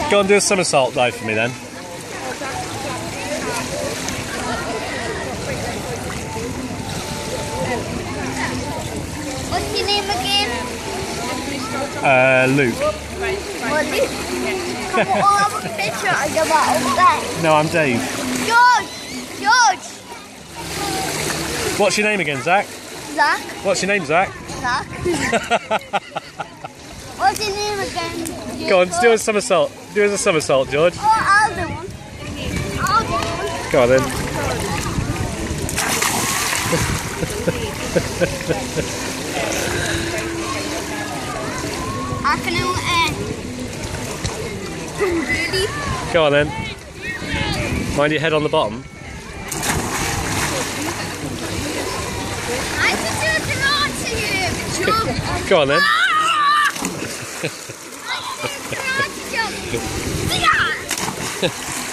Go and do a somersault dive for me then. What's your name again? Luke. Well, Luke. Come on, I'll have a picture of the bottle there. No, I'm Dave. George! George! What's your name again, Zach? Zach? What's your name, Zach? Zach? What's your name again? Go on, do a somersault. Do a somersault, George. Oh, I'll do one. I'll do one. Go on then. I can do really? Go on then. Mind your head on the bottom. I can do it karate jump. Go on then. I can do karate jump.